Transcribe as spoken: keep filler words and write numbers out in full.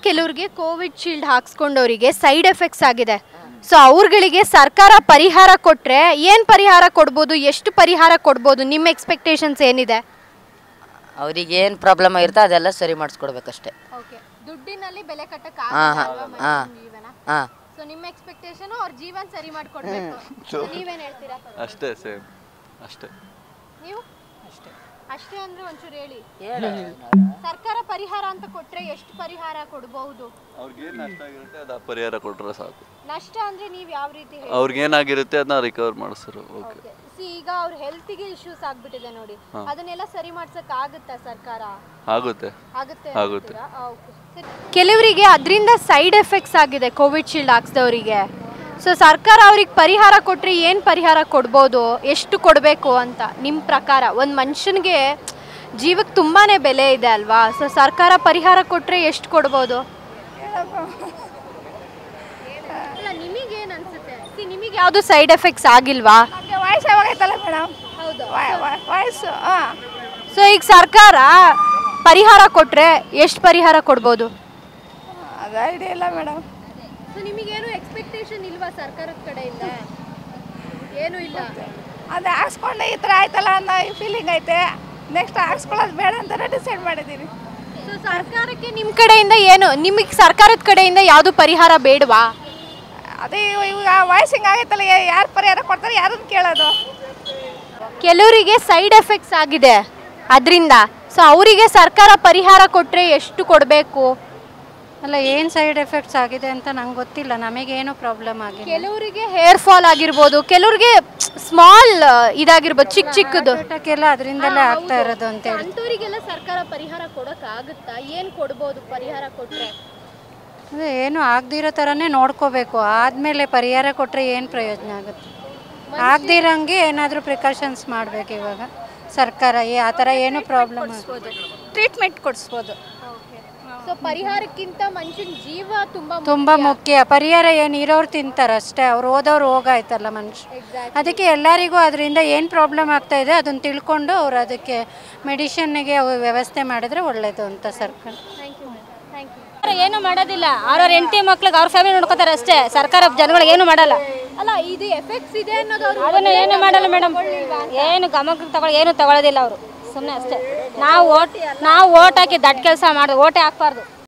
ಕೆಲವರಿಗೆ Covid shield ಹಾಕ್ಸ್ಕೊಂಡವರಿಗೆ side effects ಆಗಿದೆ. ಸೊ ಅವ್ರಗಳಿಗೆ ಸರ್ಕಾರ ಪರಿಹಾರ ಕೊಟ್ಟರೆ ಏನು ಪರಿಹಾರ ಕೊಡ್ಬೋದು, ಎಷ್ಟು ಪರಿಹಾರ ಕೊಡ್ಬೋದು, ನಿಮ್ಮ ಎಕ್ಸ್ಪೆಕ್ಟೇಷನ್ಸ್ ಏನಿದೆ? ಅವ್ರಿಗೆ ಏನು ಪ್ರಾಬ್ಲಮ್ ಇರುತ್ತೆ ಅದೆಲ್ಲ ಸರಿ ಮಾಡಿಸ್ಕೊಡ್ಬೇಕಷ್ಟೇ. ಓಕೆ, ದುಡ್ಡಿನಲ್ಲಿ ಬೆಲೆ ಕಟ್ಟಕ್ಕೆ ಹಾಂ ಹಾಂ ಹಾಂ ಹಾಂ ಸೊ ನಿಮ್ಮ ಎಕ್ಸ್ಪೆಕ್ಟೇಷನ್ ಅವ್ರ ಜೀವನ ಸರಿ ಮಾಡ್ಕೊಡ್ಬೇಕು. ನೀವೇನು ಹೇಳ್ತೀರಾ? ಅಷ್ಟೇ, ಸೇಮ್ ಅಷ್ಟೇ. ನೀವು ಅಷ್ಟೇ ಅಷ್ಟೇ ಅಂದ್ರೆ ಒಂಚೂರು ಹೇಳಿ. ಸರ್ಕಾರ ಪರಿಹಾರ ಅಂತ ಕೊಟ್ರೆ ಎಷ್ಟು ಪರಿಹಾರ ಕೊಡಬಹುದು? ಅವ್ರಿಗೆ ಏನು ನಷ್ಟ ಆಗಿರುತ್ತೆ ಅದು ಪರಿಹಾರ ಕೊಟ್ಟರೆ ಸಾಕು. ನಷ್ಟ ಅಂದ್ರೆ ನೀವು ಯಾವ ರೀತಿ? ಅವ್ರಿಗೆ ಏನಾಗಿರುತ್ತೆ ಅದನ್ನ ರಿಕವರ್ ಮಾಡಿಸ್ರು. ಓಕೆ, ಸಿ ಈಗ ಅವ್ರ ಹೆಲ್ತ್ಗೆ ಇಶ್ಯೂಸ್ ಆಗ್ಬಿಟ್ಟಿದೆ ನೋಡಿ, ಅದನ್ನೆಲ್ಲ ಸರಿ ಮಾಡ್ಸಕ್ ಆಗುತ್ತಾ ಸರ್ಕಾರ? ಆಗುತ್ತೆ ಆಗುತ್ತೆ ಆಗುತ್ತೆ. ಕೆಲವರಿಗೆ ಅದರಿಂದ ಸೈಡ್ ಎಫೆಕ್ಟ್ಸ್ ಆಗಿದೆ ಕೋವಿಡ್ ಶೀಲ್ಡ್ ಹಾಕ್ಸ್ದವರಿಗೆ. ಸೊ ಸರ್ಕಾರ ಅವ್ರಿಗೆ ಪರಿಹಾರ ಕೊಟ್ಟರೆ ಏನು ಪರಿಹಾರ ಕೊಡ್ಬೋದು, ಎಷ್ಟು ಕೊಡಬೇಕು ಅಂತ ನಿಮ್ಮ ಪ್ರಕಾರ? ಒಂದು ಮನುಷ್ಯನಿಗೆ ಜೀವಕ್ಕೆ ತುಂಬಾ ಬೆಲೆ ಇದೆ ಅಲ್ವಾ? ಸೊ ಸರ್ಕಾರ ಪರಿಹಾರ ಕೊಟ್ಟರೆ ಎಷ್ಟು ಕೊಡ್ಬೋದು? ಅಲ್ಲ, ನಿಮಗೇನು ಅನಿಸುತ್ತೆ? ಸಿ ನಿಮಗೆ ಯಾವುದು ಸೈಡ್ ಎಫೆಕ್ಟ್ಸ್ ಆಗಿಲ್ವಾ? ವಾಯ್ಸ್ ಯಾವಾಗೈತಲ್ಲ ಮೇಡಮ್? ಹೌದು, ವಾಯ್ಸು ಹಾಂ. ಸೊ ಈಗ ಸರ್ಕಾರ ಪರಿಹಾರ ಕೊಟ್ಟರೆ ಎಷ್ಟು ಪರಿಹಾರ ಕೊಡ್ಬೋದು? ಅದು ಐಡಿಯಾ ಇಲ್ಲ ಮೇಡಮ್. ಸೊ ನಿಮಗೇನು ಎಕ್ಸ್ಪೆಕ್ಟೇಷನ್ ಇಲ್ವಾ ಸರ್ಕಾರದ ಕಡೆಯಿಂದ? ಏನೂ ಇಲ್ಲ. ಅದು ಹಾಕ್ಸ್ಕೊಂಡೆ ಈ ಥರ ಆಯ್ತಲ್ಲ ಅನ್ನೋ ಫೀಲಿಂಗ್ ಐತೆ. ನೆಕ್ಸ್ಟ್ ಹಾಕ್ಸ್ಕೊಳ್ಳೋದು ಬೇಡ ಅಂತಾನೆ ಡಿಸೈಡ್ ಮಾಡಿದ್ದೀವಿ. ಸೊ ಸರ್ಕಾರಕ್ಕೆ ನಿಮ್ಮ ಕಡೆಯಿಂದ ಏನು, ನಿಮಗೆ ಸರ್ಕಾರದ ಕಡೆಯಿಂದ ಯಾವುದು ಪರಿಹಾರ ಬೇಡವಾ? ಅದೇ ಇವಾಗ ವಾಯ್ಸಿಂಗ್ ಆಗೈತಲ್ಲ, ಯಾರು ಪರಿಹಾರ ಕೊಡ್ತಾರೆ, ಯಾರನ್ನು ಕೇಳೋದು? ಕೆಲವರಿಗೆ ಸೈಡ್ ಎಫೆಕ್ಟ್ಸ್ ಆಗಿದೆ ಅದರಿಂದ. ಸೊ ಅವರಿಗೆ ಸರ್ಕಾರ ಪರಿಹಾರ ಕೊಟ್ಟರೆ ಎಷ್ಟು ಕೊಡಬೇಕು? ಅಲ್ಲ, ಏನು ಸೈಡ್ ಎಫೆಕ್ಟ್ಸ್ ಆಗಿದೆ ಅಂತ ನಂಗೆ ಗೊತ್ತಿಲ್ಲ. ನಮಗೇನು ಪ್ರಾಬ್ಲಮ್ ಆಗಿದೆ. ಕೆಲವರಿಗೆ ಹೇರ್ ಫಾಲ್ ಆಗಿರ್ಬೋದು, ಕೆಲವರಿಗೆ ಸ್ಮಾಲ್ ಇದಾಗಿರ್ಬೋದು, ಚಿಕ್ಕ ಚಿಕ್ಕದು ಎಲ್ಲ ಅದರಿಂದಲೇ ಆಗ್ತಾ ಇರೋದು ಅಂತ ಹೇಳಿ. ಅಂಥವರಿಗೆಲ್ಲ ಸರ್ಕಾರ ಪರಿಹಾರ ಕೊಡೋಕ್ಕಾಗುತ್ತಾ? ಏನು ಕೊಡ್ಬೋದು ಪರಿಹಾರ ಕೊಟ್ಟರೆ? ಅದೇ ಏನು ಆಗದಿರೋ ಥರನೇ ನೋಡ್ಕೋಬೇಕು. ಆದಮೇಲೆ ಪರಿಹಾರ ಕೊಟ್ಟರೆ ಏನು ಪ್ರಯೋಜನ ಆಗುತ್ತೆ? ಆಗದಿರೋಂಗೆ ಏನಾದರೂ ಪ್ರಿಕಾಷನ್ಸ್ ಮಾಡಬೇಕು ಇವಾಗ ಸರ್ಕಾರ. ಆ ಥರ ಏನು ಪ್ರಾಬ್ಲಮ್ ಟ್ರೀಟ್ಮೆಂಟ್ ಕೊಡಿಸ್ಬೋದು. ಸೊ ಪರಿಹಾರಕ್ಕಿಂತ ಮನುಷ್ಯನ ಜೀವ ತುಂಬ ತುಂಬ ಮುಖ್ಯ. ಪರಿಹಾರ ಏನು ಇರೋರು ತಿಂತಾರೆ ಅಷ್ಟೇ, ಅವ್ರು ಓದೋರು ಹೋಗಾಯ್ತಲ್ಲ ಮನುಷ್ಯ. ಅದಕ್ಕೆ ಎಲ್ಲರಿಗೂ ಅದರಿಂದ ಏನು ಪ್ರಾಬ್ಲಮ್ ಆಗ್ತಾ ಇದೆ ಅದನ್ನು ತಿಳ್ಕೊಂಡು ಅವ್ರು ಅದಕ್ಕೆ ಮೆಡಿಷನ್ನಿಗೆ ವ್ಯವಸ್ಥೆ ಮಾಡಿದ್ರೆ ಒಳ್ಳೆಯದು ಅಂತ ಸರ್ಕಾರ. ಏನು ಮಾಡೋದಿಲ್ಲ. ಅವ್ರವ್ರ ಹೆಂಡತಿ ಮಕ್ಳಿಗೆ ಅವ್ರ ಫ್ಯಾಮಿಲಿ ನೋಡ್ಕೋತಾರೆ ಅಷ್ಟೇ. ಸರ್ಕಾರ ಜನಗಳಿಗೆ ಏನು ಮಾಡಲ್ಲ. ಅಲ್ಲ, ಇದು ಎಫೆಕ್ಟ್ಸ್ ಇದೆ ಅನ್ನೋದು ಅದನ್ನು ಏನು ಮಾಡಲ್ಲ ಮೇಡಮ್. ಏನು ಗಮನಕ್ಕೆ ತಗೊಳ್ಳಿ, ಏನು ತಗೊಳ್ಳೋದಿಲ್ಲ ಅವರು. ಸುಮ್ಮನೆ ಅಷ್ಟೇ. ನಾವು ಓಟ್ ನಾವು ಓಟ್ ಹಾಕಿ ದಡ್ಡ ಕೆಲಸ ಮಾಡೋದು, ಓಟೇ ಹಾಕ್ಬಾರ್ದು.